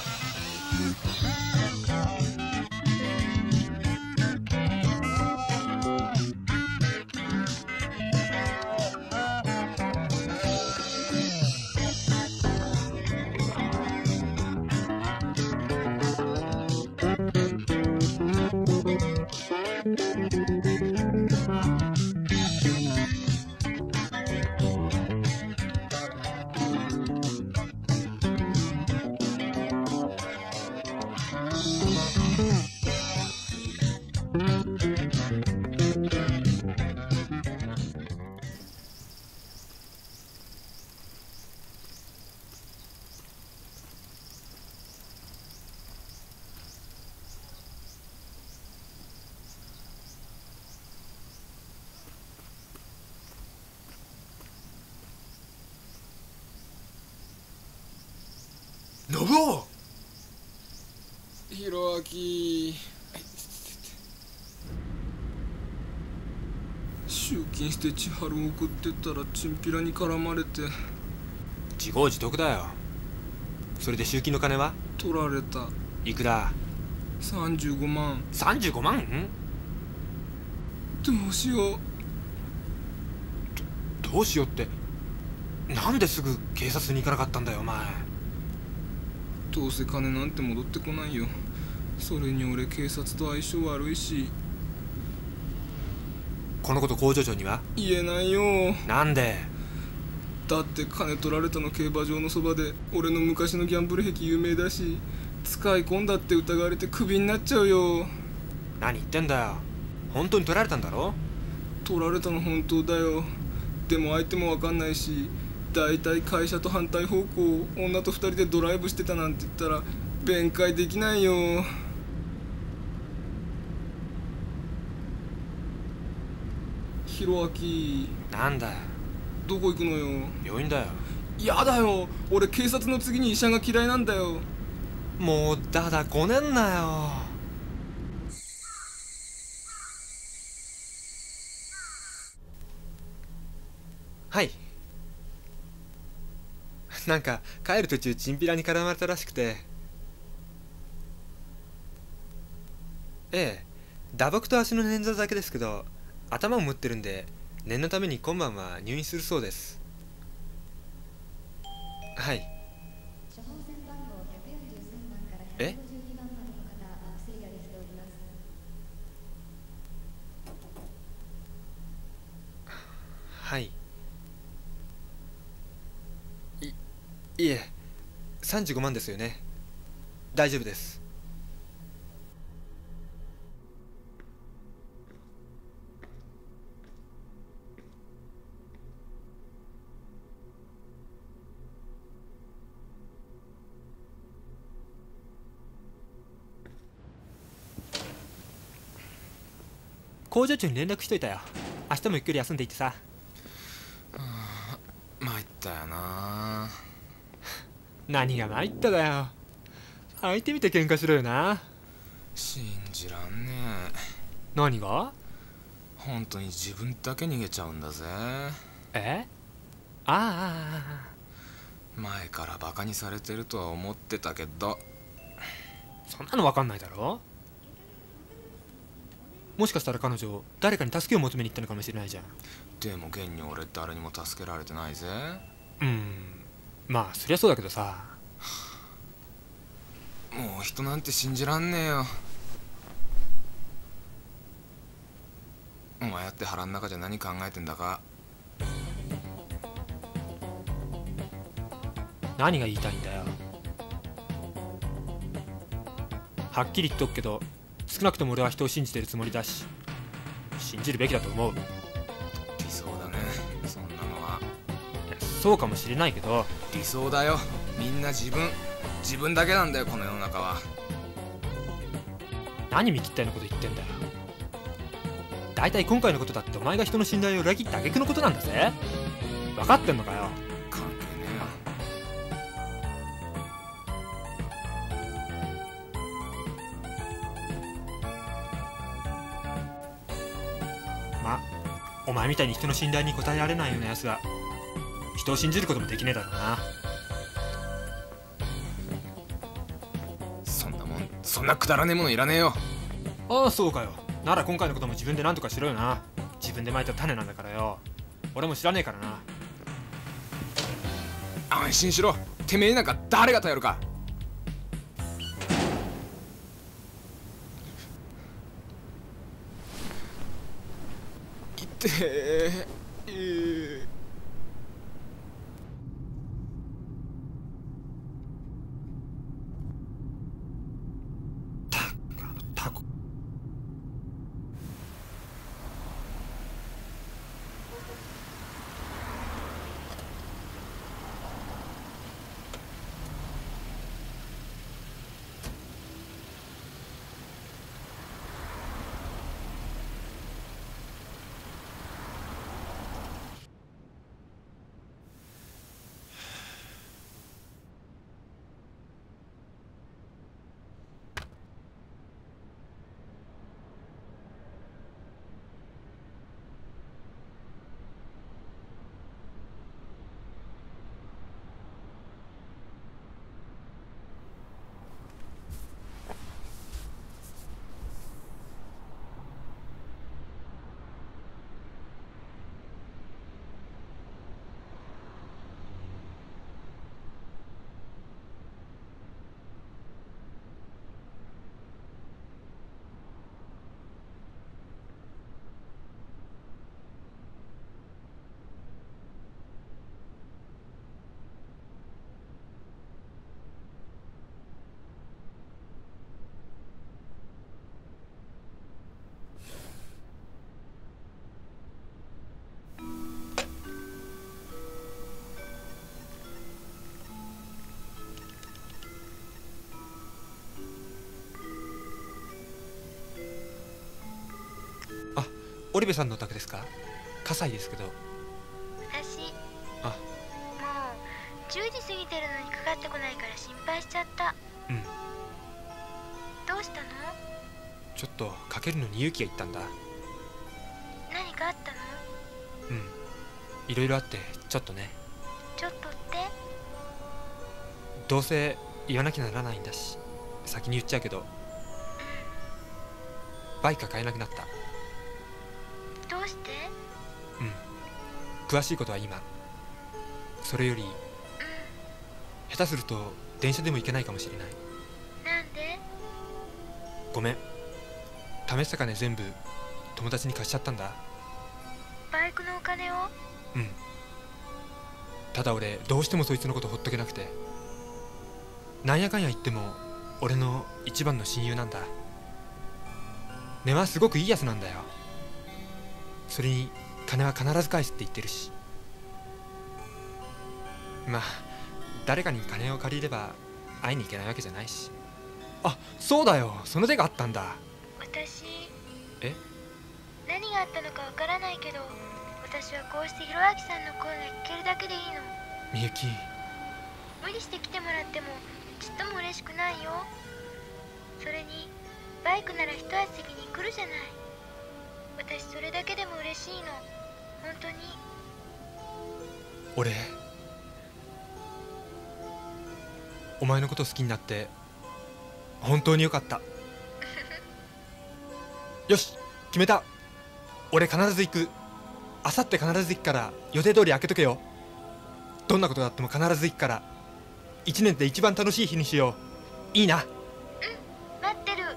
[SPEAKER 6] 信夫！
[SPEAKER 4] ひろあき、集金して千春を送ってったらチンピラに絡まれて。
[SPEAKER 6] 自業自得だよ。それで集金の金は？
[SPEAKER 4] 取られた。
[SPEAKER 6] いくら
[SPEAKER 4] ？35万。
[SPEAKER 6] 35万？
[SPEAKER 4] どうしよう。
[SPEAKER 6] どうしようって、なんですぐ警察に行かなかったんだよお前。
[SPEAKER 4] どうせ金なんて戻ってこないよ。それに俺警察と相性悪いし。
[SPEAKER 1] このこと工場長には？
[SPEAKER 4] 言えないよ。
[SPEAKER 1] なんで？
[SPEAKER 4] だって金取られたの競馬場のそばで、俺の昔のギャンブル癖有名だし、使い込んだって疑われてクビになっちゃうよ。
[SPEAKER 1] 何言ってんだよ。本当に取られたんだろ？
[SPEAKER 4] 取られたの本当だよ。でも相手も分かんないし、だいたい会社と反対方向、女と2人でドライブしてたなんて言ったら弁解できないよ。ひろあき。
[SPEAKER 1] なんだよ。
[SPEAKER 4] どこ行くのよ。
[SPEAKER 1] 病院だよ。
[SPEAKER 4] やだよ、俺警察の次に医者が嫌いなんだよ。
[SPEAKER 1] もうだだこねんなよ。はい。なんか帰る途中チンピラに絡まれたらしくて。ええ、打撲と足の捻挫だけですけど、頭を打ってるんで念のために今晩は入院するそうです。はい。え？はい。いえ、35万ですよね。大丈夫です。工場長に連絡しといたよ。明日もゆっくり休んでいってさ。
[SPEAKER 4] 参ったよな。
[SPEAKER 1] 何が参っただよ。相手見て喧嘩しろよな。
[SPEAKER 4] 信じらんねえ。
[SPEAKER 1] 何が？
[SPEAKER 4] 本当に自分だけ逃げちゃうんだぜ。
[SPEAKER 1] え？ああ。
[SPEAKER 4] 前からバカにされてるとは思ってたけど。
[SPEAKER 1] そんなの分かんないだろ。もしかしたら彼女誰かに助けを求めに行ったのかもしれないじゃん。
[SPEAKER 4] でも現に俺誰にも助けられてないぜ。
[SPEAKER 1] まあそりゃそうだけどさ。
[SPEAKER 4] もう人なんて信じらんねえよ。お前って腹ん中じゃ何考えてんだか。
[SPEAKER 1] 何が言いたいんだよ。はっきり言っとくけど、少なくとも俺は人を信じてるつもりだし、信じるべきだと思う。
[SPEAKER 4] 理想だね、そんなのは。
[SPEAKER 1] いや、そうかもしれないけど。
[SPEAKER 4] 理想だよ。みんな自分だけなんだよ、この世の中は。
[SPEAKER 1] 何見切ったようなこと言ってんだよ。だいたい今回のことだってお前が人の信頼を裏切った挙句のことなんだぜ。分かってんのかよ。
[SPEAKER 4] 関係ねえよ。
[SPEAKER 1] まあお前みたいに人の信頼に応えられないようなやつは人を信じることもできねえだろうな。
[SPEAKER 4] そんなくだらねえものいらねえよ。
[SPEAKER 1] ああ、そうかよ。なら今回のことも自分で何とかしろよな。自分でまいた種なんだからよ。俺も知らねえからな。
[SPEAKER 4] 安心しろ。てめえなんか誰が頼るか。いって
[SPEAKER 6] 織部さんのお宅ですか？葛西ですけど。
[SPEAKER 3] 私
[SPEAKER 6] あ、
[SPEAKER 3] もう10時過ぎてるのにかかってこないから心配しちゃった。
[SPEAKER 6] うん。
[SPEAKER 3] どうしたの？
[SPEAKER 6] ちょっとかけるのに勇気がいったんだ。
[SPEAKER 3] 何かあったの？
[SPEAKER 6] うん、いろいろあってちょっとね。
[SPEAKER 3] ちょっとって？
[SPEAKER 6] どうせ言わなきゃならないんだし先に言っちゃうけど、バイクが買えなくなった。
[SPEAKER 3] どうして？
[SPEAKER 6] うん、詳しいことは今。それより、下手すると電車でも行けないかもしれない。
[SPEAKER 3] なんで？
[SPEAKER 6] ごめん、試した金全部友達に貸しちゃったんだ。
[SPEAKER 3] バイクのお金を？
[SPEAKER 6] うん。ただ俺どうしてもそいつのことほっとけなくて、なんやかんや言っても俺の一番の親友なんだ。根はすごくいいやつなんだよ。それに金は必ず返すって言ってるし、まあ誰かに金を借りれば会いに行けないわけじゃないし。あ、そうだよ、その手があったんだ。
[SPEAKER 3] 私、
[SPEAKER 6] え？
[SPEAKER 3] 何があったのかわからないけど、私はこうしてひろあきさんの声が聞けるだけでいいの。
[SPEAKER 6] みゆき、
[SPEAKER 3] 無理して来てもらってもちっとも嬉しくないよ。それにバイクなら一足先に来るじゃない。私それだけでも嬉しいの、本当に。
[SPEAKER 6] 俺お前のこと好きになって本当によかったよし、決めた。俺必ず行く。明後日必ず行くから予定通り開けとけよ。どんなことがあっても必ず行くから、一年で一番楽しい日にしよう。いいな。
[SPEAKER 3] 待ってる。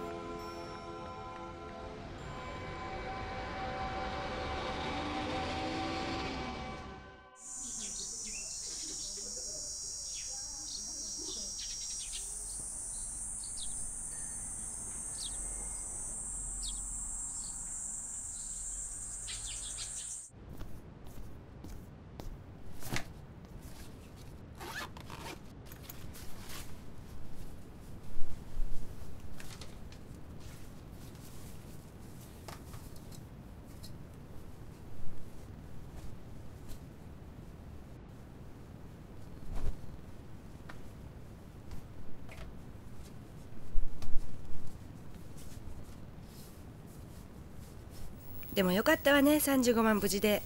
[SPEAKER 7] でもよかったわね、35万無事で。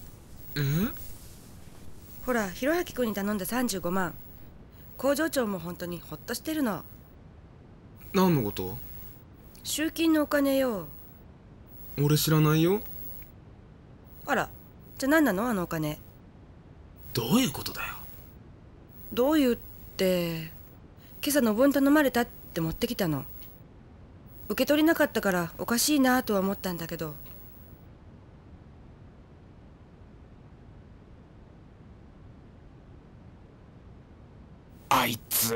[SPEAKER 7] ほら、ひろはき君に頼んだ35万。工場長も本当にほっとしてるの。
[SPEAKER 4] 何のこと？
[SPEAKER 7] 集金のお金よ。
[SPEAKER 4] 俺知らないよ。
[SPEAKER 7] あら、じゃあ何なのあのお金。
[SPEAKER 4] どういうことだよ。
[SPEAKER 7] どういうって、今朝のぶん頼まれたって持ってきたの。受け取りなかったからおかしいなとは思ったんだけど。
[SPEAKER 4] あいつ、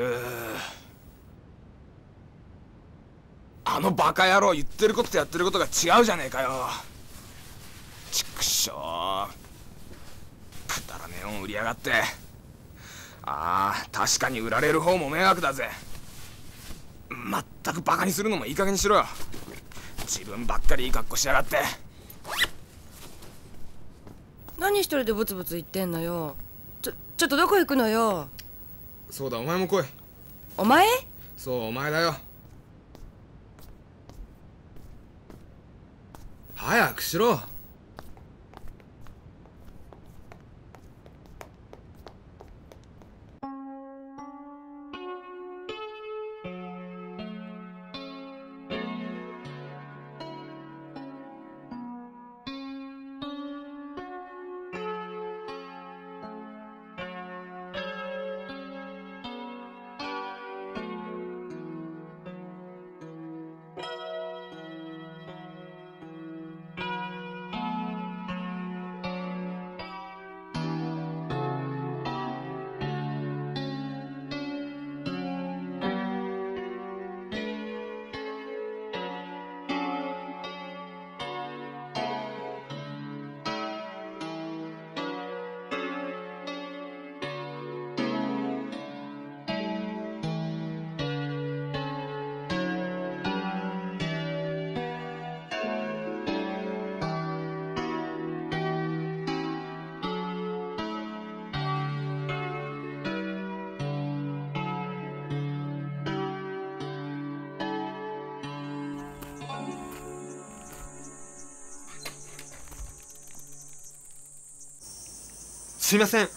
[SPEAKER 4] あのバカ野郎、言ってることとやってることが違うじゃねえかよ。ちくしょう、くだらねえもん売りやがって。ああ、確かに売られる方も迷惑だぜ。まったくバカにするのもいい加減にしろよ。自分ばっかりいい格好しやがって。
[SPEAKER 7] 何一人でブツブツ言ってんのよ。ちょっとどこ行くのよ。
[SPEAKER 4] そうだ、お前も来い。
[SPEAKER 7] お前？
[SPEAKER 4] そう、お前だよ。早くしろ。
[SPEAKER 6] すいません。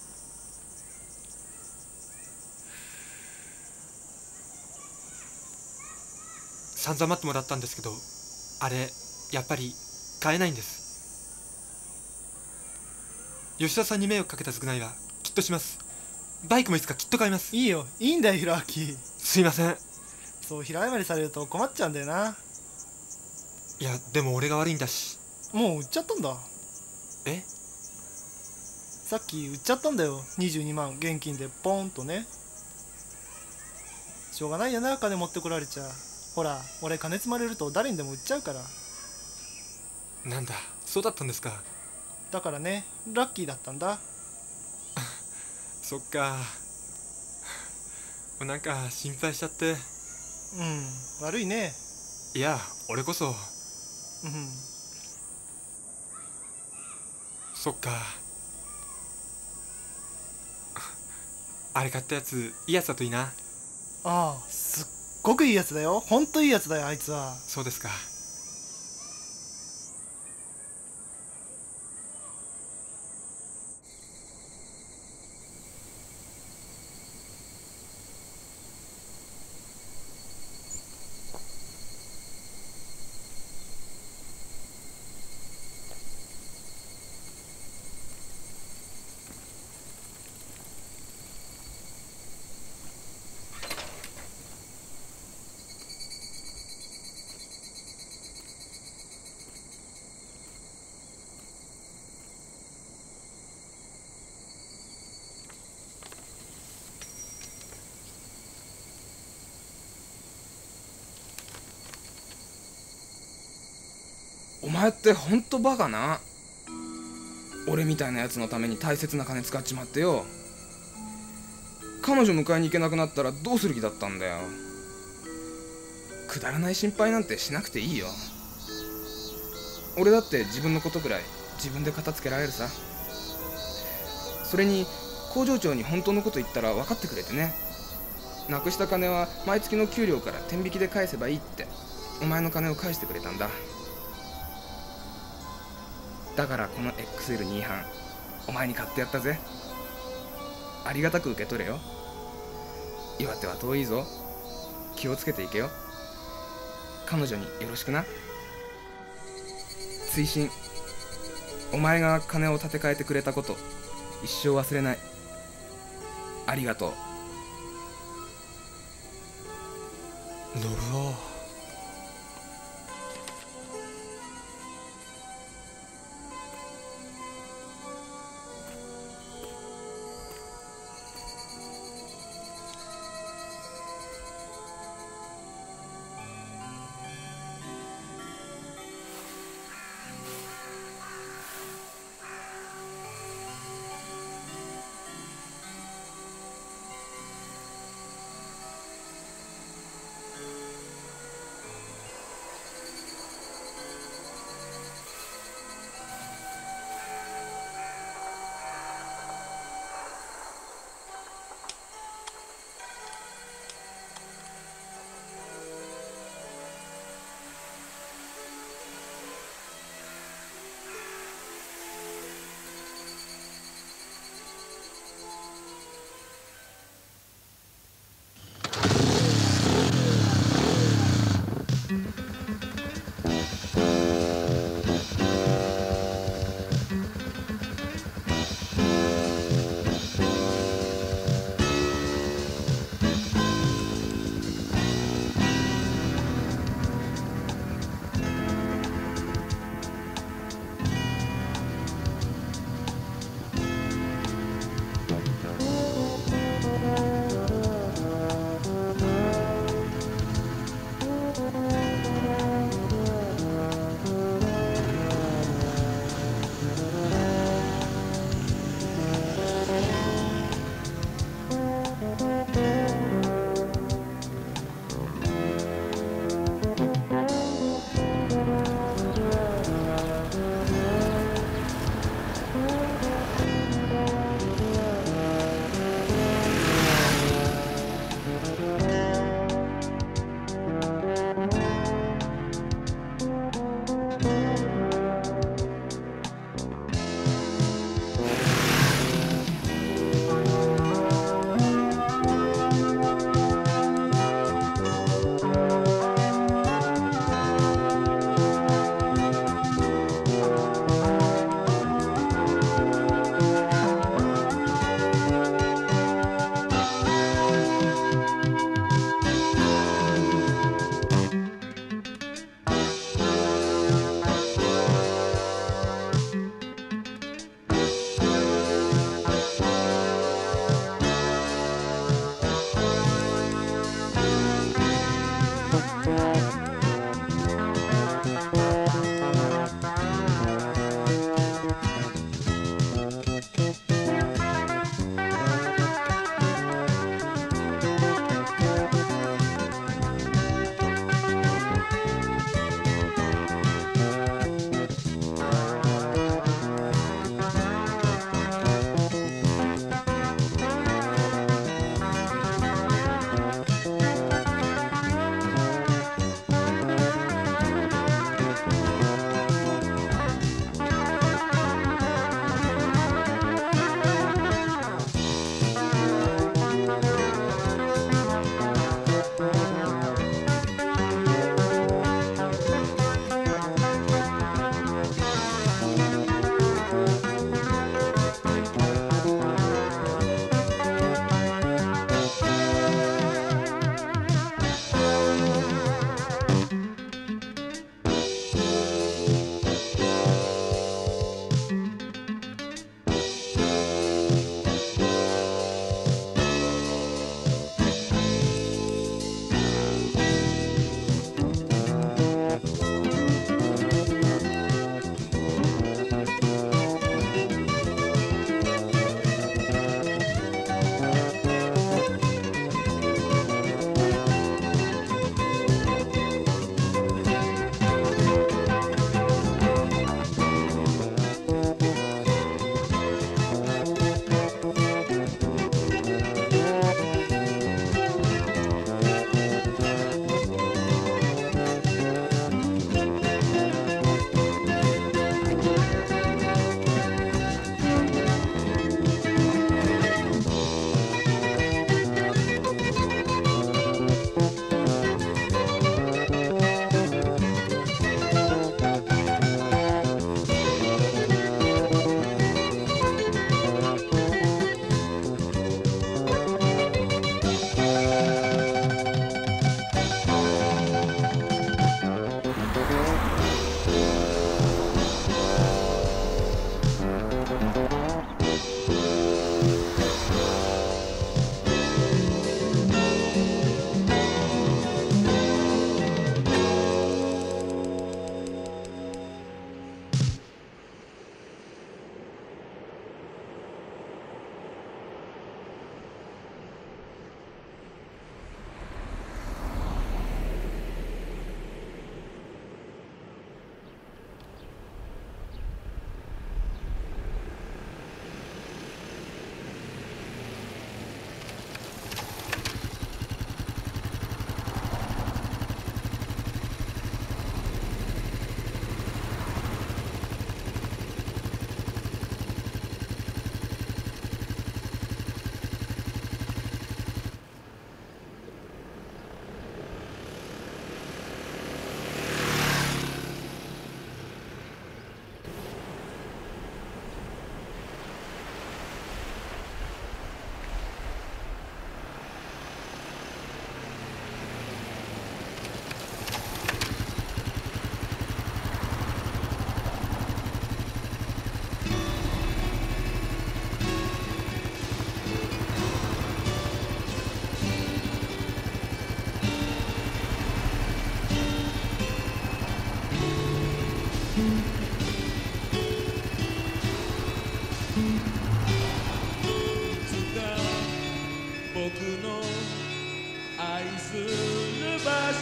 [SPEAKER 6] 散々待ってもらったんですけど、あれやっぱり買えないんです。吉田さんに迷惑かけた償いはきっとします。バイクもいつかきっと買います。
[SPEAKER 11] いいよ、いいんだよひろあき。
[SPEAKER 6] すいません。
[SPEAKER 11] そう平謝りされると困っちゃうんだよな。
[SPEAKER 6] いやでも俺が悪いんだし。
[SPEAKER 11] もう売っちゃったんだ。
[SPEAKER 6] え？
[SPEAKER 11] さっき売っちゃったんだよ、22万現金でポーンとね。しょうがないよな、金持ってこられちゃ。ほら俺金積まれると誰にでも売っちゃうから。
[SPEAKER 6] なんだ、そうだったんですか。
[SPEAKER 11] だからね、ラッキーだったんだ。
[SPEAKER 6] そっか。なんか心配しちゃって。
[SPEAKER 11] 悪いね。
[SPEAKER 6] いや俺こそ。そっか。あれ買ったやついいやつだといいな。
[SPEAKER 11] ああ、すっごくいいやつだよ。ほんといいやつだよあいつは。
[SPEAKER 6] そうですか。
[SPEAKER 4] お前ってほんとバカな。俺みたいなやつのために大切な金使っちまってよ。彼女迎えに行けなくなったらどうする気だったんだよ。くだらない心配なんてしなくていいよ。俺だって自分のことくらい自分で片付けられるさ。それに工場長に本当のこと言ったら分かってくれてね。なくした金は毎月の給料から天引きで返せばいいってお前の金を返してくれたんだ。だからこの XL2 班お前に買ってやったぜ。ありがたく受け取れよ。岩手は遠いぞ。気をつけていけよ。彼女によろしくな。追伸、お前が金を立て替えてくれたこと一生忘れない。ありがとう。
[SPEAKER 6] 信夫。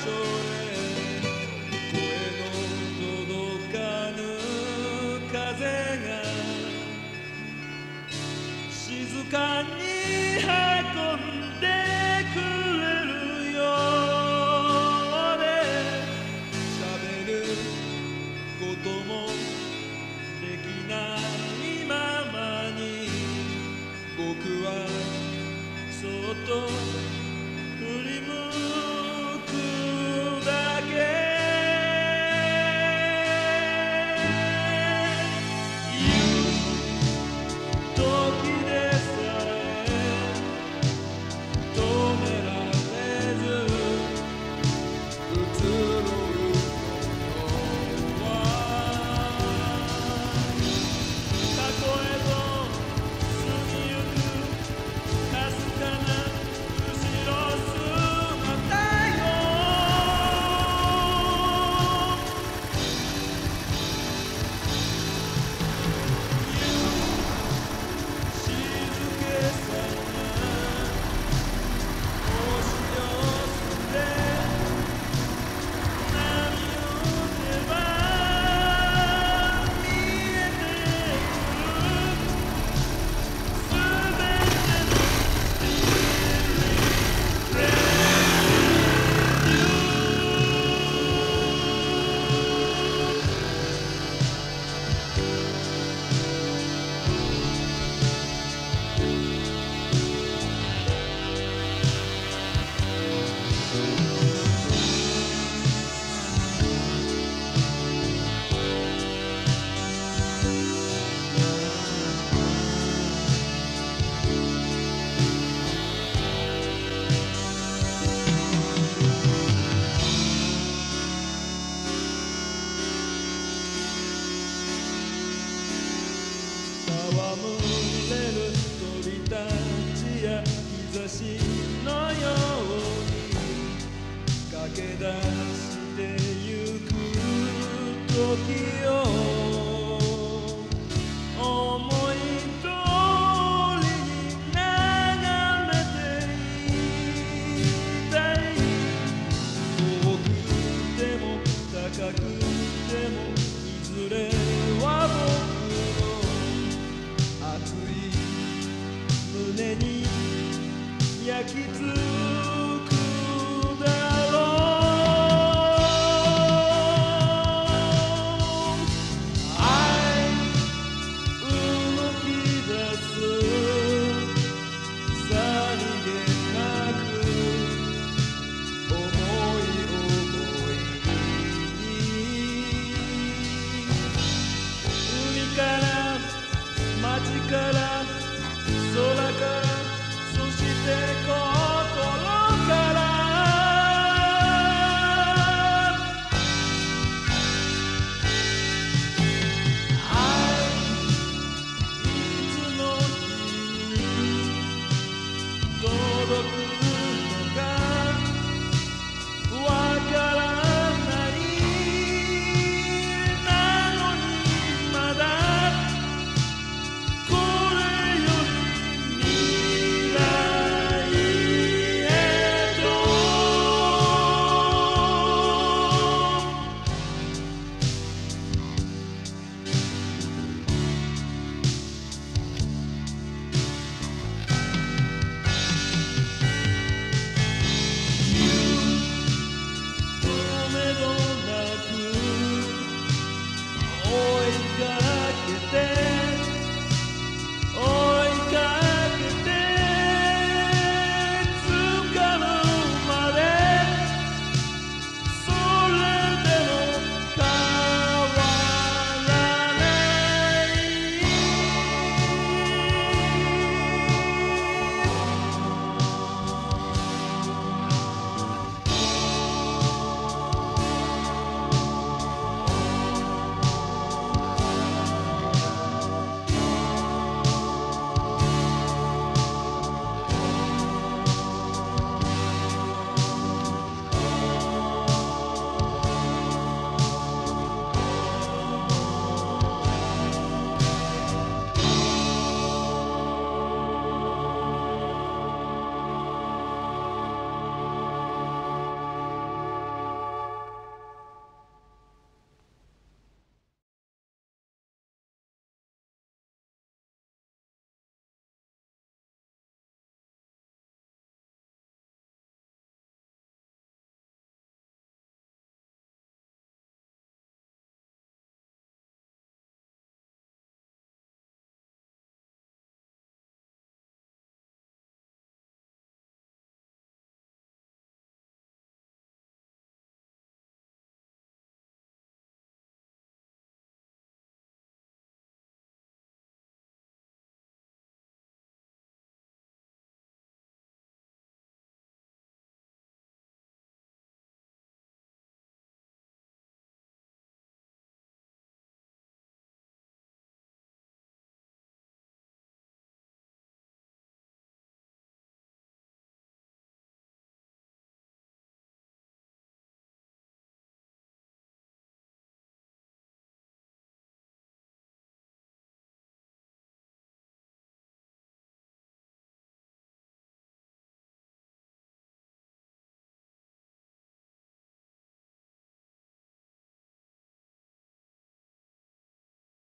[SPEAKER 14] 静かに運んでくれるようで喋ることもできないままに僕はそっと振り向くだけ戯れる鳥たちや日差しのように駆け出してゆく時を思い通りに眺めていたい遠くても高くてもいずれは僕胸に焼き付け